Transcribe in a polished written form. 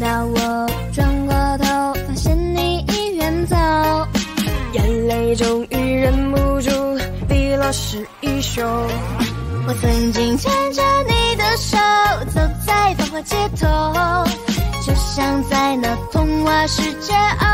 到我转过头，发现你已远走， 眼泪终于忍不住滴落湿衣袖。 我曾经牵着你的手，走在繁华街头，就像在那童话世界。